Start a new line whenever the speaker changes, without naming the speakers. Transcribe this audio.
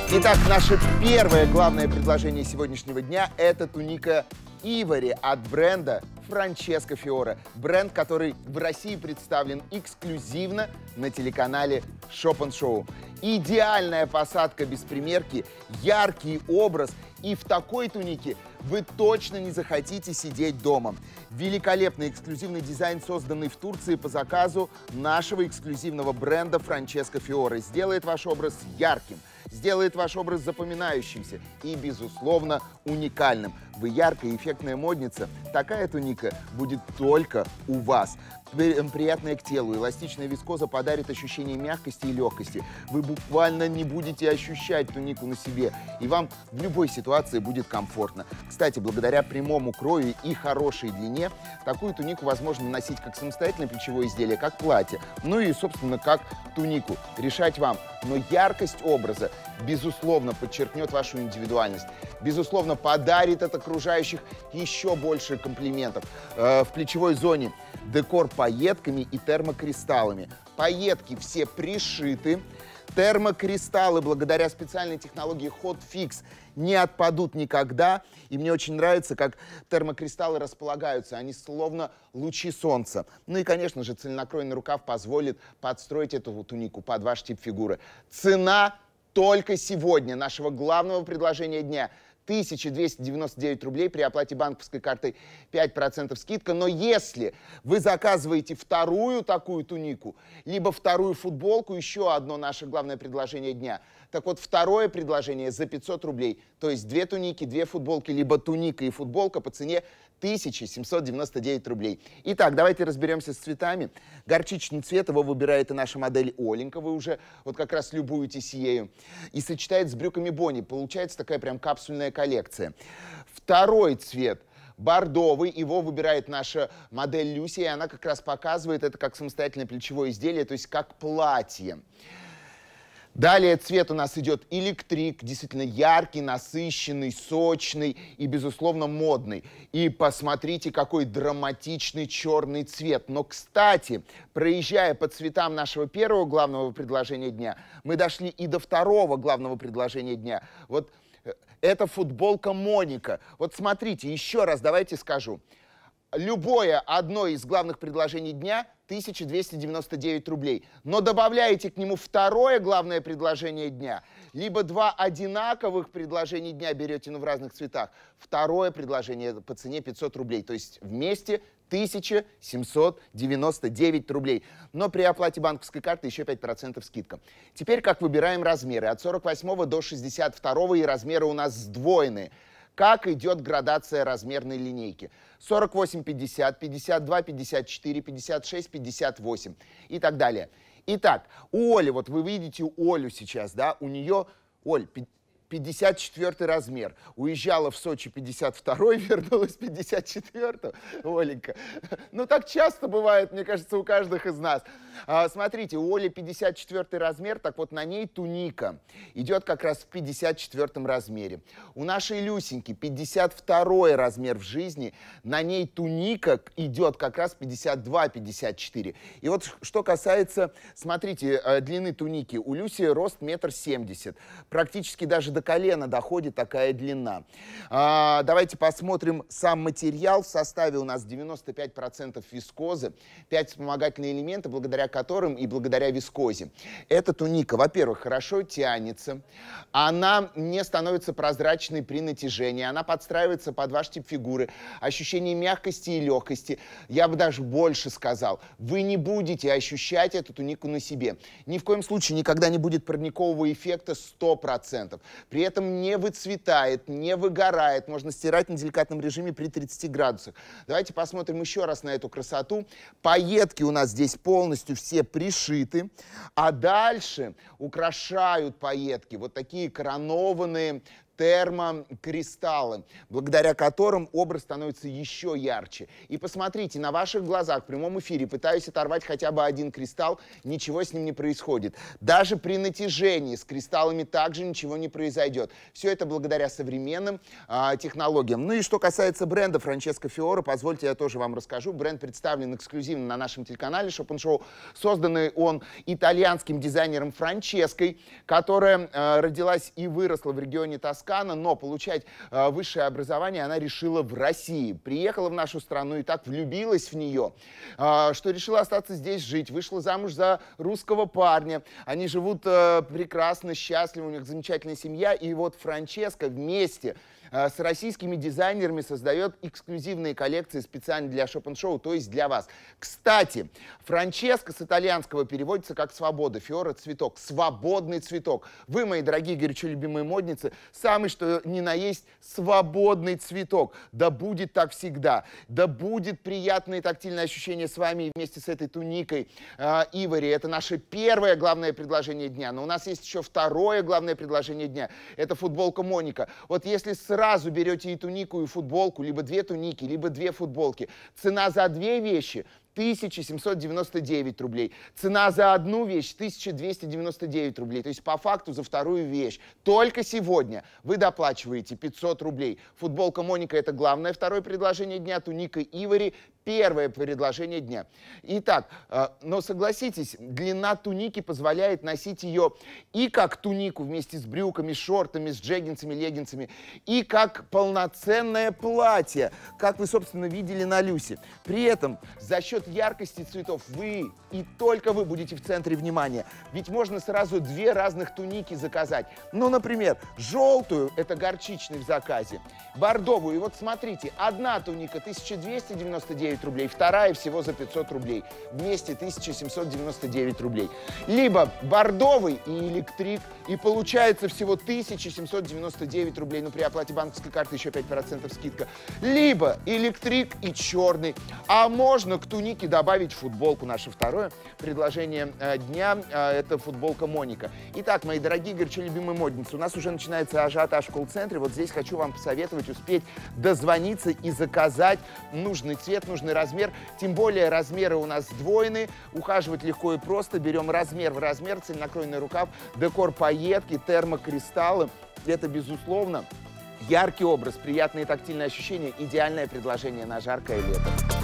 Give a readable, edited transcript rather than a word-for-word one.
Итак, наше первое главное предложение сегодняшнего дня – это туника Ивори от бренда Франческо Фиоре. Бренд, который в России представлен эксклюзивно на телеканале Shop & Show. Идеальная посадка без примерки, яркий образ, и в такой тунике вы точно не захотите сидеть дома. Великолепный эксклюзивный дизайн, созданный в Турции по заказу нашего эксклюзивного бренда Франческо Фиоре, сделает ваш образ ярким, сделает ваш образ запоминающимся и, безусловно, уникальным. Вы яркая и эффектная модница. Такая туника будет только у вас. Приятная к телу, эластичная вискоза подарит ощущение мягкости и легкости. Вы буквально не будете ощущать тунику на себе, и вам в любой ситуации будет комфортно. Кстати, благодаря прямому крою и хорошей длине, такую тунику возможно носить как самостоятельное плечевое изделие, как платье, ну и, собственно, как тунику. Решать вам. Но яркость образа, безусловно, подчеркнет вашу индивидуальность. Безусловно, подарит от окружающих еще больше комплиментов. В плечевой зоне декор пайетками и термокристаллами. Пайетки все пришиты. Термокристаллы, благодаря специальной технологии Hot Fix, не отпадут никогда. И мне очень нравится, как термокристаллы располагаются. Они словно лучи солнца. Ну и, конечно же, цельнокроенный рукав позволит подстроить эту тунику под ваш тип фигуры. Цена только сегодня нашего главного предложения дня – 1299 рублей, при оплате банковской картой 5% скидка. Но если вы заказываете вторую такую тунику, либо вторую футболку, еще одно наше главное предложение дня. Так вот, второе предложение за 500 рублей. То есть две туники, две футболки, либо туника и футболка по цене 1799 рублей. Итак, давайте разберемся с цветами. Горчичный цвет, его выбирает и наша модель Оленька. Вы уже вот как раз любуетесь ею. И сочетает с брюками Бони. Получается такая прям капсульная коллекция. Второй цвет бордовый, его выбирает наша модель Люси, и она как раз показывает это как самостоятельное плечевое изделие, то есть как платье. Далее цвет у нас идет электрик, действительно яркий, насыщенный, сочный и, безусловно, модный. И посмотрите, какой драматичный черный цвет. Но, кстати, проезжая по цветам нашего первого главного предложения дня, мы дошли и до второго главного предложения дня. Вот это футболка Моника. Вот смотрите, еще раз давайте скажу. Любое одно из главных предложений дня – 1299 рублей. Но добавляете к нему второе главное предложение дня, либо два одинаковых предложения дня берете, но в разных цветах. Второе предложение по цене 500 рублей. То есть вместе 1799 рублей. Но при оплате банковской карты еще 5% скидка. Теперь как выбираем размеры. От 48 до 62 и размеры у нас сдвоенные. Как идет градация размерной линейки. 48, 50, 52, 54, 56, 58 и так далее. Итак, у Оли, вот вы видите Олю сейчас, да, у нее, Оль, 54 размер. Уезжала в Сочи 52-й, вернулась 54-й. Оленька. Ну, так часто бывает, мне кажется, у каждых из нас. Смотрите, у Оли 54 размер, так вот на ней туника идет как раз в 54 размере. У нашей Люсеньки 52 размер в жизни, на ней туника идет как раз 52-54. И вот что касается, смотрите, длины туники. У Люси рост 1,70 м. Практически даже до колена доходит такая длина. Давайте посмотрим сам материал. В составе у нас 95% вискозы, 5 вспомогательные элемента, благодаря которым и благодаря вискозе. Эта туника, во-первых, хорошо тянется, она не становится прозрачной при натяжении, она подстраивается под ваш тип фигуры, ощущение мягкости и легкости. Я бы даже больше сказал, вы не будете ощущать эту тунику на себе. Ни в коем случае никогда не будет парникового эффекта 100%. При этом не выцветает, не выгорает, можно стирать на деликатном режиме при 30 градусах. Давайте посмотрим еще раз на эту красоту. Пайетки у нас здесь полностью все пришиты, а дальше украшают пайетки вот такие коронованные термокристаллы, благодаря которым образ становится еще ярче. И посмотрите, на ваших глазах в прямом эфире пытаюсь оторвать хотя бы один кристалл, ничего с ним не происходит. Даже при натяжении с кристаллами также ничего не произойдет. Все это благодаря современным технологиям. Ну и что касается бренда Франческо Фиоре, позвольте я тоже вам расскажу. Бренд представлен эксклюзивно на нашем телеканале Shop & Show. Созданный он итальянским дизайнером Франческой, которая родилась и выросла в регионе Тоскана, но получать высшее образование она решила в России. Приехала в нашу страну и так влюбилась в нее, что решила остаться здесь жить. Вышла замуж за русского парня. Они живут прекрасно, счастливы, у них замечательная семья. И вот Франческа вместе с российскими дизайнерами создает эксклюзивные коллекции специально для Shop & Show, то есть для вас. Кстати, Франческа с итальянского переводится как «свобода». Фиора — цветок, свободный цветок. Вы, мои дорогие, горячо любимые модницы, самый что ни на есть свободный цветок. Да будет так всегда. Да будет приятное тактильное ощущение с вами и вместе с этой туникой Ивори. Это наше первое главное предложение дня. Но у нас есть еще второе главное предложение дня. Это футболка Моника. Вот если сразу берете и тунику, и футболку, либо две туники, либо две футболки, цена за две вещи 1799 рублей. Цена за одну вещь 1299 рублей. То есть по факту за вторую вещь только сегодня вы доплачиваете 500 рублей. Футболка Моника — это главное второе предложение дня. Туника Ивори — первое предложение дня. Итак, но согласитесь, длина туники позволяет носить ее и как тунику вместе с брюками, шортами, с джеггинсами, леггинсами, и как полноценное платье, как вы, собственно, видели на Люсе. При этом за счет яркости цветов вы и только вы будете в центре внимания. Ведь можно сразу две разных туники заказать. Ну, например, желтую — это горчичный в заказе, бордовую. И вот смотрите, одна туника 1299 рублей, вторая всего за 500 рублей. Вместе 1799 рублей. Либо бордовый и электрик, и получается всего 1799 рублей, но при оплате банковской карты еще 5% скидка. Либо электрик и черный. А можно к тунике добавить футболку. Наше второе предложение дня – это футболка Моника. Итак, мои дорогие, горячо любимые модницы, у нас уже начинается ажиотаж в колл-центре. Вот здесь хочу вам посоветовать успеть дозвониться и заказать нужный цвет, нужный размер. Тем более размеры у нас сдвоены. Ухаживать легко и просто. Берем размер в размер, цельнокроенный рукав, декор пайетки, термокристаллы. Это, безусловно, яркий образ, приятные тактильные ощущения, идеальное предложение на жаркое лето.